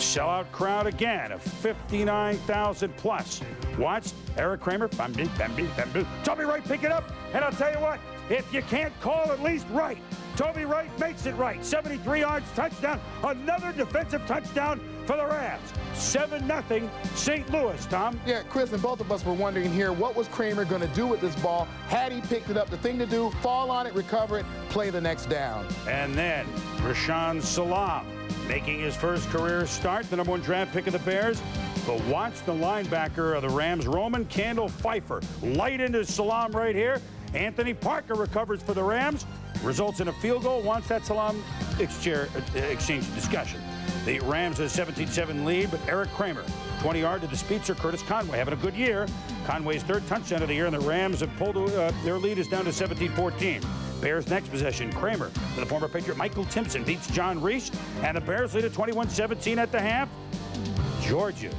Sellout crowd again of 59,000 plus. Watch Eric Kramer. Toby Wright pick it up. And I'll tell you what, if you can't call at least Wright, Toby Wright makes it right. 73 yards, touchdown. Another defensive touchdown for the Rams. 7-0 St. Louis, Tom. Yeah, Chris, and both of us were wondering here, what was Kramer going to do with this ball? Had he picked it up, the thing to do, fall on it, recover it, play the next down. And then Rashaan Salaam making his first career start, the #1 draft pick of the Bears. But watch the linebacker of the Rams, Roman Candle Pfeiffer, light into Salaam right here. Anthony Parker recovers for the Rams, results in a field goal. Wants that Salaam exchange discussion. The Rams have a 17-7 lead, but Eric Kramer, 20-yard to the speedster Curtis Conway, having a good year. Conway's third touchdown of the year, and the Rams have pulled their lead is down to 17-14. Bears next possession, Kramer to the former Patriot Michael Timpson beats John Reese, and the Bears lead at 21-17 at the half. Georgia.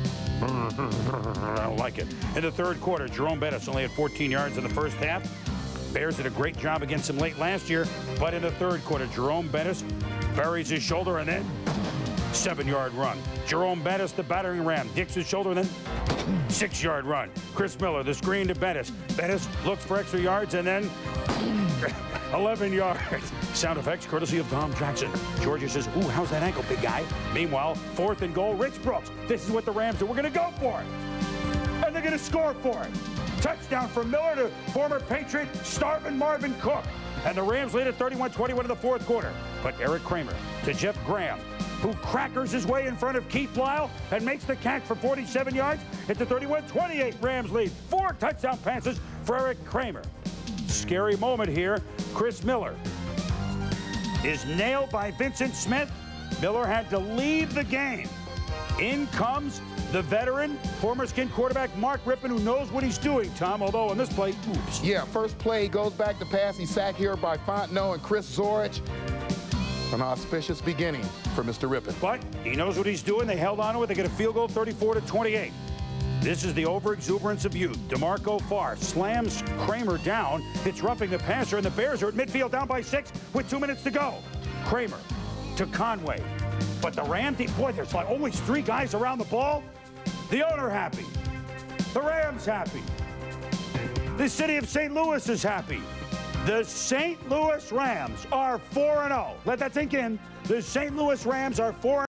I don't like it. In the third quarter, Jerome Bettis only had 14 yards in the first half. Bears did a great job against him late last year, but in the third quarter, Jerome Bettis buries his shoulder and then 7-yard run. Jerome Bettis, the battering ram, dicks his shoulder and then 6-yard run. Chris Miller, the screen to Bettis. Bettis looks for extra yards and then 11 yards. Sound effects courtesy of Tom Jackson. Georgia says, ooh, how's that ankle, big guy? Meanwhile, 4th and goal, Rich Brooks. This is what the Rams do. We're going to go for it. And they're going to score for it. Touchdown from Miller to former Patriot starving Marvin Cook. And the Rams lead at 31-21 in the fourth quarter. But Eric Kramer to Jeff Graham, who crackers his way in front of Keith Lyle and makes the catch for 47 yards. It's the 31-28 Rams lead. 4 touchdown passes for Eric Kramer. Scary moment here. Chris Miller is nailed by Vincent Smith. Miller had to leave the game. In comes the veteran, former Skin quarterback Mark Rippon, who knows what he's doing, Tom, although on this play, oops. Yeah, first play goes back to pass. He's sacked here by Fontenot and Chris Zorich. An auspicious beginning for Mr. Rippon. But he knows what he's doing. They held on to it. They get a field goal, 34-28. This is the overexuberance of youth. DeMarco Farr slams Kramer down. It's roughing the passer, and the Bears are at midfield down by 6 with 2 minutes to go. Kramer to Conway. But the Rams, boy, there's like always 3 guys around the ball. The owner happy. The Rams happy. The city of St. Louis is happy. The St. Louis Rams are 4-0. Let that sink in. The St. Louis Rams are 4-0.